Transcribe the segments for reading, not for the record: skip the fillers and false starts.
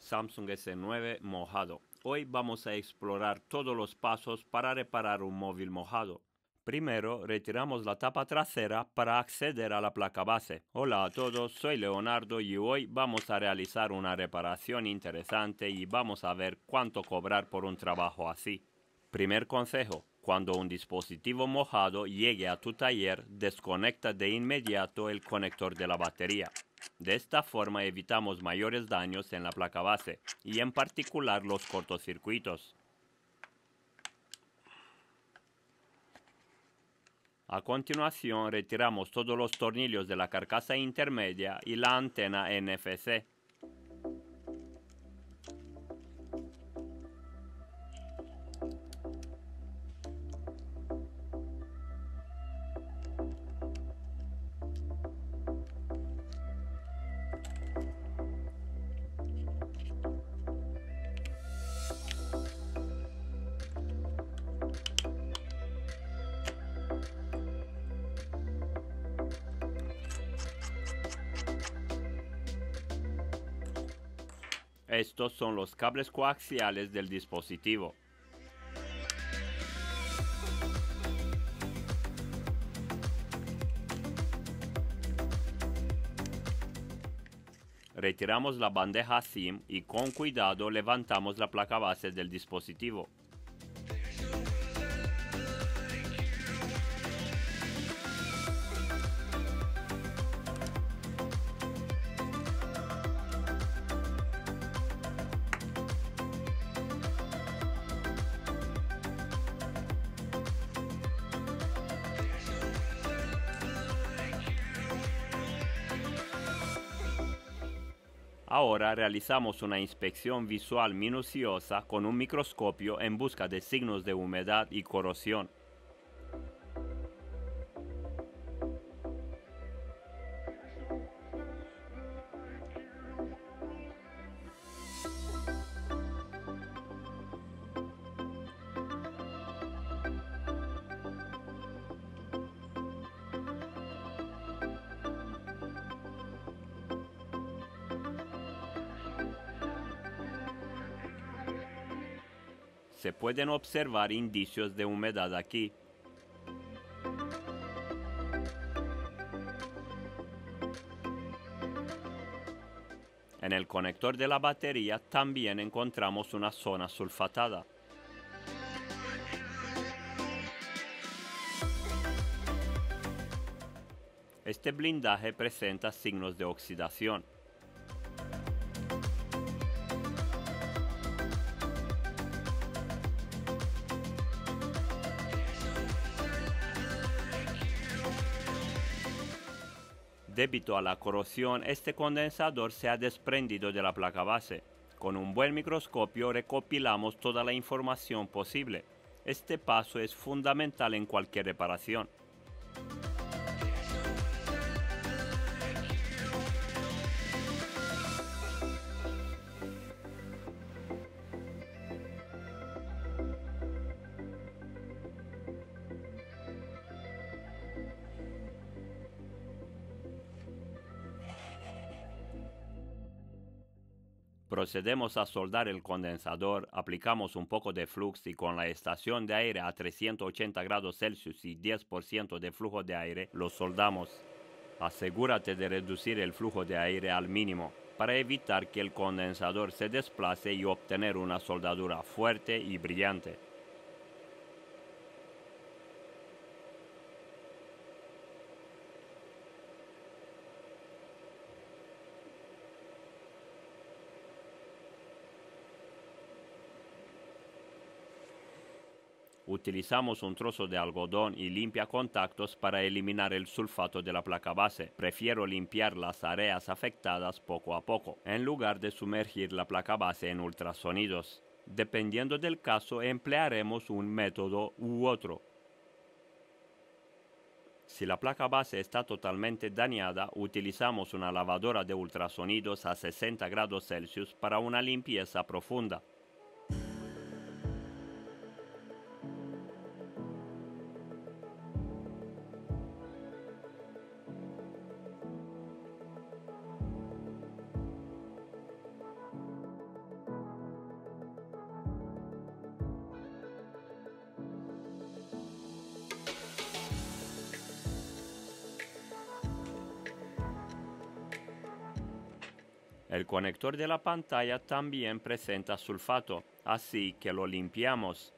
Samsung S9 mojado. Hoy vamos a explorar todos los pasos para reparar un móvil mojado. Primero, retiramos la tapa trasera para acceder a la placa base. Hola a todos, soy Leonardo y hoy vamos a realizar una reparación interesante y vamos a ver cuánto cobrar por un trabajo así. Primer consejo: cuando un dispositivo mojado llegue a tu taller, desconecta de inmediato el conector de la batería. De esta forma evitamos mayores daños en la placa base y en particular los cortocircuitos. A continuación retiramos todos los tornillos de la carcasa intermedia y la antena NFC. Estos son los cables coaxiales del dispositivo. Retiramos la bandeja SIM y con cuidado levantamos la placa base del dispositivo. Ahora realizamos una inspección visual minuciosa con un microscopio en busca de signos de humedad y corrosión. Se pueden observar indicios de humedad aquí. En el conector de la batería también encontramos una zona sulfatada. Este blindaje presenta signos de oxidación. Debido a la corrosión, este condensador se ha desprendido de la placa base. Con un buen microscopio recopilamos toda la información posible. Este paso es fundamental en cualquier reparación. Procedemos a soldar el condensador, aplicamos un poco de flux y con la estación de aire a 380 grados Celsius y 10% de flujo de aire lo soldamos. Asegúrate de reducir el flujo de aire al mínimo para evitar que el condensador se desplace y obtener una soldadura fuerte y brillante. Utilizamos un trozo de algodón y limpiacontactos para eliminar el sulfato de la placa base. Prefiero limpiar las áreas afectadas poco a poco, en lugar de sumergir la placa base en ultrasonidos. Dependiendo del caso, emplearemos un método u otro. Si la placa base está totalmente dañada, utilizamos una lavadora de ultrasonidos a 60 grados Celsius para una limpieza profunda. El conector de la pantalla también presenta sulfato, así que lo limpiamos.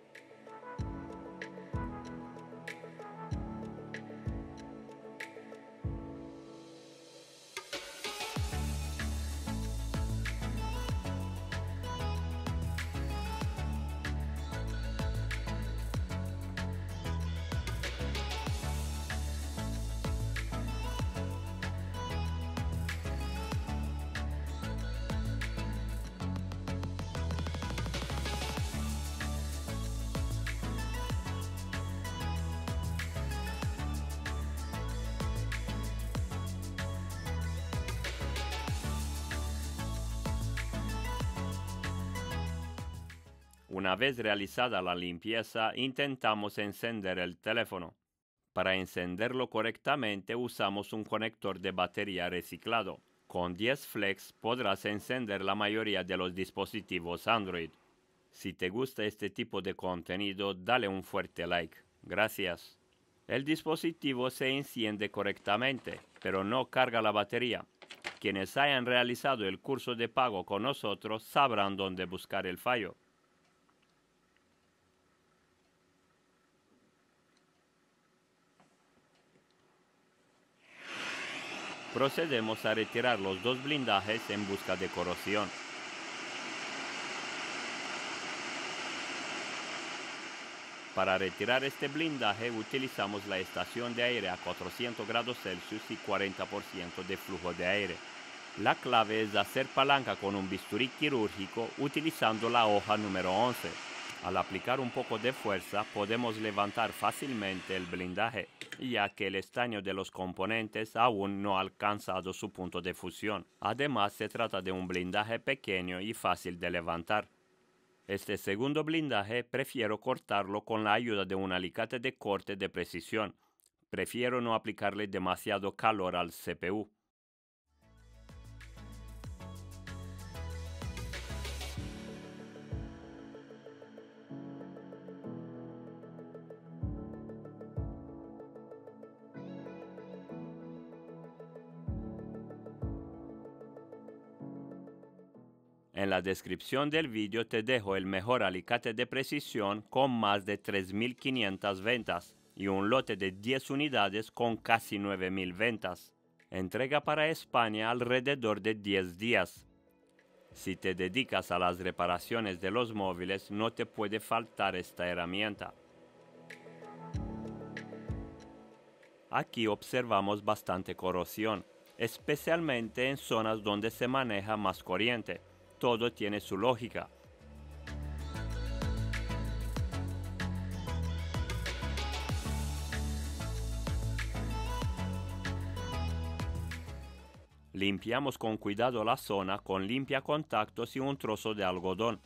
Una vez realizada la limpieza, intentamos encender el teléfono. Para encenderlo correctamente usamos un conector de batería reciclado. Con 10 flex podrás encender la mayoría de los dispositivos Android. Si te gusta este tipo de contenido, dale un fuerte like. Gracias. El dispositivo se enciende correctamente, pero no carga la batería. Quienes hayan realizado el curso de pago con nosotros sabrán dónde buscar el fallo. Procedemos a retirar los dos blindajes en busca de corrosión. Para retirar este blindaje utilizamos la estación de aire a 400 grados Celsius y 40% de flujo de aire. La clave es hacer palanca con un bisturí quirúrgico utilizando la hoja número 11. Al aplicar un poco de fuerza podemos levantar fácilmente el blindaje, ya que el estaño de los componentes aún no ha alcanzado su punto de fusión. Además, se trata de un blindaje pequeño y fácil de levantar. Este segundo blindaje prefiero cortarlo con la ayuda de un alicate de corte de precisión. Prefiero no aplicarle demasiado calor al CPU. En la descripción del vídeo te dejo el mejor alicate de precisión con más de 3.500 ventas y un lote de 10 unidades con casi 9.000 ventas. Entrega para España alrededor de 10 días. Si te dedicas a las reparaciones de los móviles, no te puede faltar esta herramienta. Aquí observamos bastante corrosión, especialmente en zonas donde se maneja más corriente. Todo tiene su lógica. Limpiamos con cuidado la zona con limpiacontactos y un trozo de algodón.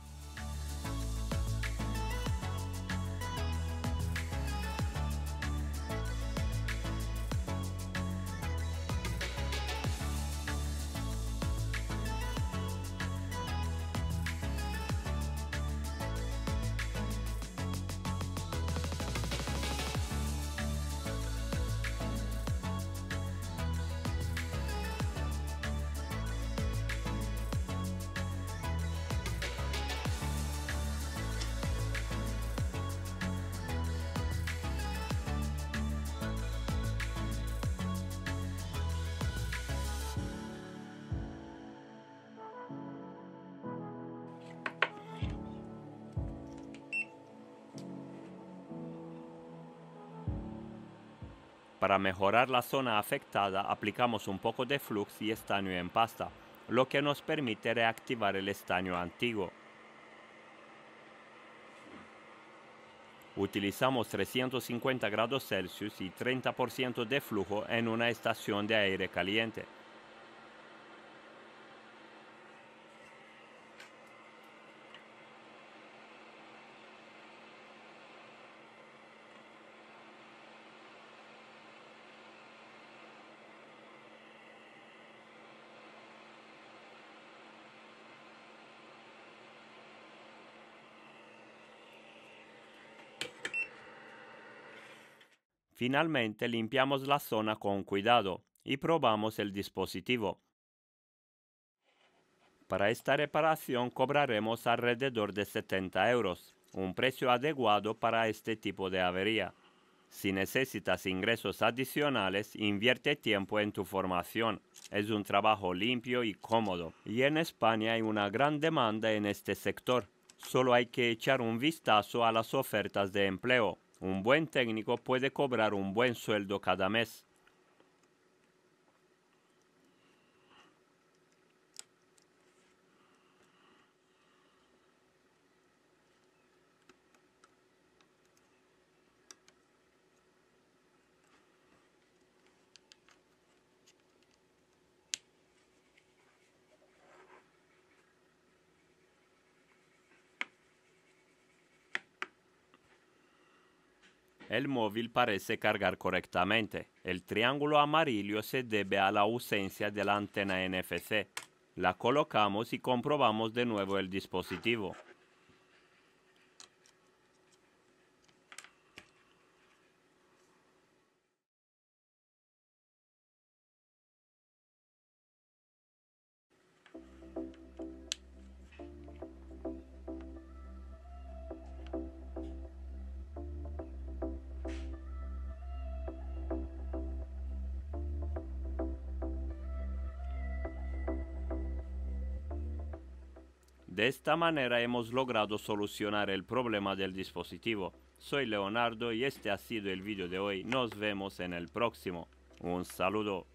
Para mejorar la zona afectada, aplicamos un poco de flux y estaño en pasta, lo que nos permite reactivar el estaño antiguo. Utilizamos 350 grados Celsius y 30% de flujo en una estación de aire caliente. Finalmente limpiamos la zona con cuidado y probamos el dispositivo. Para esta reparación cobraremos alrededor de 70 euros, un precio adecuado para este tipo de avería. Si necesitas ingresos adicionales, invierte tiempo en tu formación. Es un trabajo limpio y cómodo, y en España hay una gran demanda en este sector. Solo hay que echar un vistazo a las ofertas de empleo. Un buen técnico puede cobrar un buen sueldo cada mes. El móvil parece cargar correctamente. El triángulo amarillo se debe a la ausencia de la antena NFC. La colocamos y comprobamos de nuevo el dispositivo. De esta manera hemos logrado solucionar el problema del dispositivo. Soy Leonardo y este ha sido el vídeo de hoy. Nos vemos en el próximo. Un saludo.